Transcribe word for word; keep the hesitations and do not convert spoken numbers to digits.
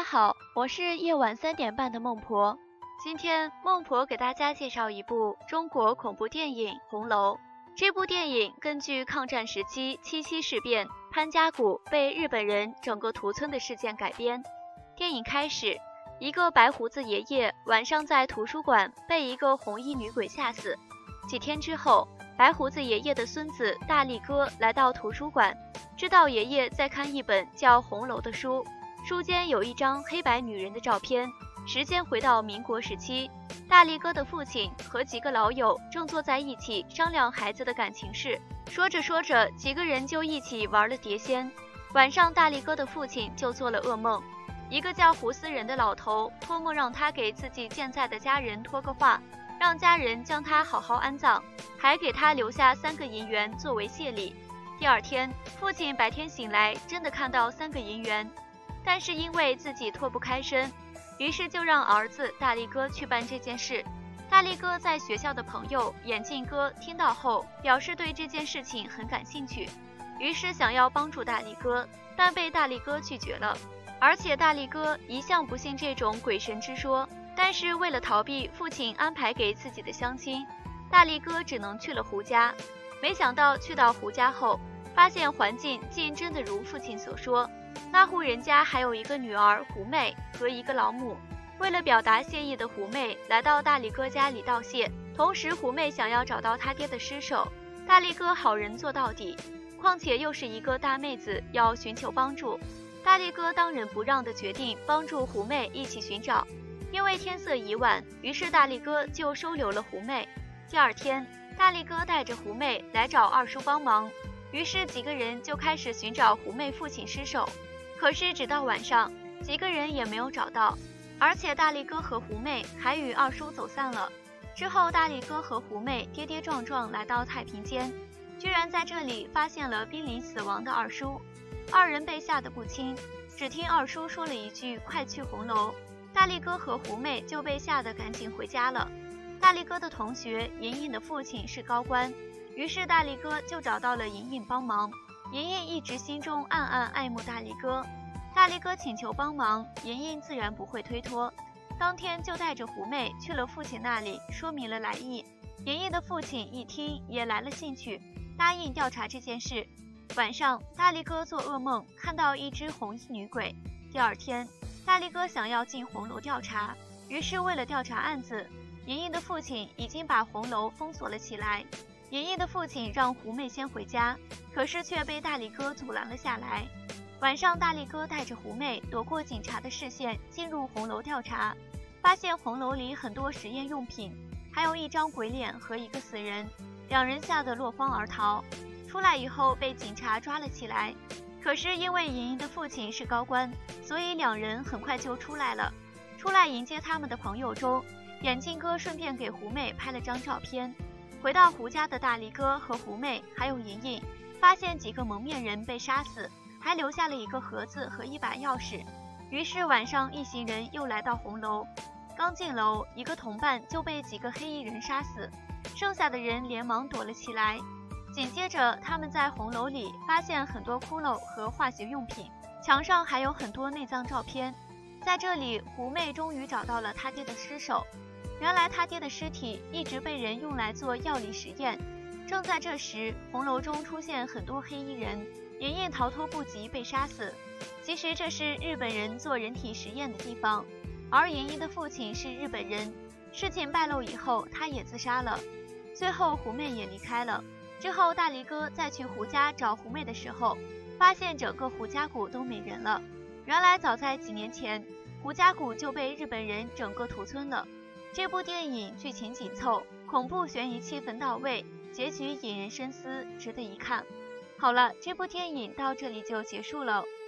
好，我是夜晚三点半的孟婆。今天孟婆给大家介绍一部中国恐怖电影《红楼》。这部电影根据抗战时期七七事变潘家谷被日本人整个屠村的事件改编。电影开始，一个白胡子爷爷晚上在图书馆被一个红衣女鬼吓死。几天之后，白胡子爷爷的孙子大力哥来到图书馆，知道爷爷在看一本叫《红楼》的书，书间有一张黑白女人的照片。时间回到民国时期，大力哥的父亲和几个老友正坐在一起商量孩子的感情事，说着说着，几个人就一起玩了碟仙。晚上，大力哥的父亲就做了噩梦，一个叫胡思人的老头托梦让他给自己健在的家人托个话，让家人将他好好安葬，还给他留下三个银元作为谢礼。第二天，父亲白天醒来，真的看到三个银元，但是因为自己脱不开身，于是就让儿子大力哥去办这件事。大力哥在学校的朋友眼镜哥听到后，表示对这件事情很感兴趣，于是想要帮助大力哥，但被大力哥拒绝了。而且大力哥一向不信这种鬼神之说，但是为了逃避父亲安排给自己的相亲，大力哥只能去了胡家。没想到去到胡家后，发现环境竟真的如父亲所说，那户人家还有一个女儿胡妹和一个老母。为了表达谢意的胡妹来到大力哥家里道谢，同时胡妹想要找到他爹的尸首。大力哥好人做到底，况且又是一个大妹子，要寻求帮助，大力哥当仁不让的决定帮助胡妹一起寻找。因为天色已晚，于是大力哥就收留了胡妹。第二天，大力哥带着胡妹来找二叔帮忙，于是几个人就开始寻找胡妹父亲尸首。可是直到晚上，几个人也没有找到，而且大力哥和胡妹还与二叔走散了。之后大力哥和胡妹跌跌撞撞来到太平间，居然在这里发现了濒临死亡的二叔。二人被吓得不轻，只听二叔说了一句快去红楼，大力哥和胡妹就被吓得赶紧回家了。大力哥的同学莹莹的父亲是高官，于是大力哥就找到了莹莹帮忙。莹莹一直心中暗暗爱慕大力哥，大力哥请求帮忙，莹莹自然不会推脱，当天就带着胡妹去了父亲那里，说明了来意。莹莹的父亲一听也来了兴趣，答应调查这件事。晚上，大力哥做噩梦，看到一只红衣女鬼。第二天，大力哥想要进红楼调查，于是为了调查案子，莹莹的父亲已经把红楼封锁了起来。莹莹的父亲让胡妹先回家，可是却被大力哥阻拦了下来。晚上，大力哥带着胡妹躲过警察的视线，进入红楼调查，发现红楼里很多实验用品，还有一张鬼脸和一个死人，两人吓得落荒而逃。出来以后被警察抓了起来，可是因为莹莹的父亲是高官，所以两人很快就出来了。出来迎接他们的朋友中，眼镜哥顺便给胡妹拍了张照片。回到胡家的大力哥和胡妹还有莹莹，发现几个蒙面人被杀死，还留下了一个盒子和一把钥匙。于是晚上一行人又来到红楼，刚进楼，一个同伴就被几个黑衣人杀死，剩下的人连忙躲了起来。紧接着他们在红楼里发现很多骷髅和化学用品，墙上还有很多内脏照片。在这里，胡妹终于找到了她爹的尸首。原来他爹的尸体一直被人用来做药理实验。正在这时，红楼中出现很多黑衣人，莹莹逃脱不及被杀死。其实这是日本人做人体实验的地方，而莹莹的父亲是日本人。事情败露以后，他也自杀了。最后胡妹也离开了。之后大力哥再去胡家找胡妹的时候，发现整个胡家谷都没人了。原来早在几年前，胡家谷就被日本人整个屠村了。这部电影剧情紧凑，恐怖悬疑气氛到位，结局引人深思，值得一看。好了，这部电影到这里就结束了，